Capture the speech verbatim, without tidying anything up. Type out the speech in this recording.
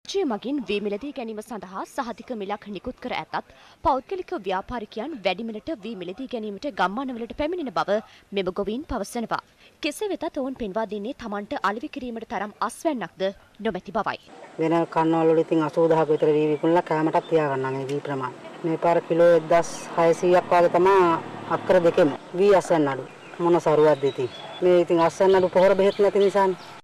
ජය මගින් වී මිලදී ගැනීම සඳහා සහතික මිලක් නිකුත් කර ඇතත් පෞද්ගලික ව්‍යාපාරිකයන් වැඩි මිලට වී මිලදී ගැනීමට ගම්මානවලට පැමිණෙන බව මෙම ගොවීන් පවසනවා. කෙසේ වෙතත් ඔවුන් පෙන්වා දෙන්නේ තමන්ට අලෙවි කිරීමට තරම් අස්වැන්නක්ද නොමැති බවයි. වෙන කන්නවල වල ඉතින් අසූ දහසක විතර වී විකුණලා කෑමටත් තියාගන්නවා මේ වී ප්‍රමාණය. මේ පාර කිලෝ එක්දහස් හයසීයක් වගේ තමයි අක්කර දෙකෙම වී අස්වැන්න අඩු. මොන සරුවක්ද ඉතින්. මේ ඉතින් අස්වැන්න අඩු පොහොර බෙහෙත් නැති නිසානේ.